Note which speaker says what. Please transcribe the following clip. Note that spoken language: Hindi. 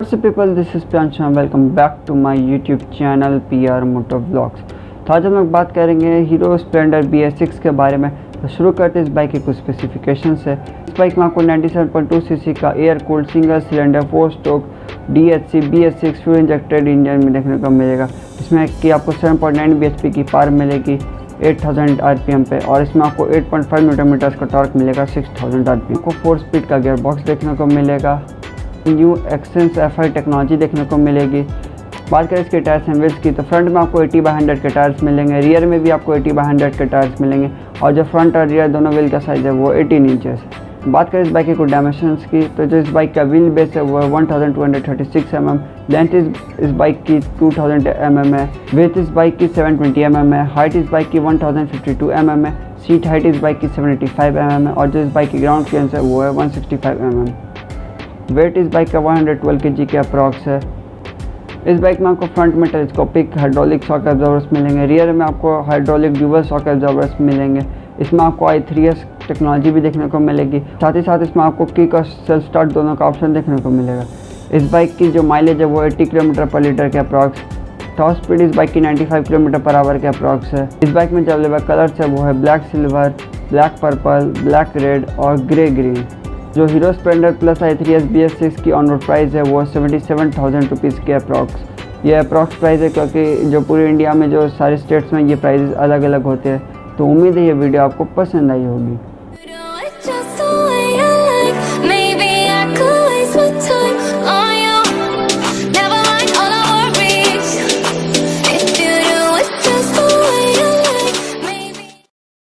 Speaker 1: What's up people, this is Priyanshu and welcome back to my YouTube channel PR Motor Vlogs। तो आज हम लोग बात करेंगे हीरो स्प्लेंडर BS6 के बारे में। तो शुरू करते हैं इस बाइक के कुछ स्पेसिफिकेशन से। इस बाइक में आपको 97.2 सीसी का air cooled single cylinder 4 stroke DHC BS6 fuel injected engine में देखने को मिलेगा। इसमें कि आपको 7.9 bhp की पावर मिलेगी 8000 RPM पे, और इसमें आपको 8.5 न्यूटन मीटर्स का टॉर्क मिलेगा 6000 RPM को। 4 स्पीड का गियर बॉक्स देखने को मिलेगा। न्यू एक्सेंस FI टेक्नोलॉजी देखने को मिलेगी। बात करें इसके टायर्स एंड व्हील्स की, तो फ्रंट में आपको 80/100 के टायर्स मिलेंगे, रियर में भी आपको 80/100 के टायर्स मिलेंगे, और जो फ्रंट और रियर दोनों व्हील का साइज़ है वो 18 इंचेस। बात करें इस बाइक के कुछ डायमेंशंस की, तो जो इस बाइक का व्हील बेस है वो 1236 mm, लेंथ इस बाइक की 2000 mm है, विड्थ इस बाइक की 720 mm है, हाइट इस बाइक की 1052 mm है, सीट हाइट इस बाइक की 75 mm है, और जो इस बाइक की ग्राउंड क्लियरेंस है वो है 165 mm। वेट इस बाइक का 112 kg के अप्रॉक्स है। इस बाइक में आपको फ्रंट में टेलीस्कोपिक हाइड्रोलिक शॉक एब्जॉर्बर्स मिलेंगे, रियर में आपको हाइड्रोलिक ड्यूअल शॉक एब्जॉर्बर्स मिलेंगे। इसमें आपको i3S टेक्नोलॉजी भी देखने को मिलेगी। साथ ही साथ इसमें आपको किक और सेल्फ स्टार्ट दोनों का ऑप्शन देखने को मिलेगा। इस बाइक की जो माइलेज है वो 80 km/लीटर के अप्रॉक्स। टॉप स्पीड इस बाइक की 95 km/h के अप्रॉक्स है। इस बाइक में जो अवेलेबल कलर्स है वो है black silver, black purple, black red और ग्रे ग्रीन। जो Hero Splendor plus i3S BS6 की ऑन रोड प्राइस है वो 77,000 रुपीज़ के अप्रॉक्स। ये अप्रॉक्स प्राइस है क्योंकि जो पूरे इंडिया में जो सारे स्टेट्स में ये प्राइस अलग अलग होते हैं। तो उम्मीद है ये वीडियो आपको पसंद आई होगी।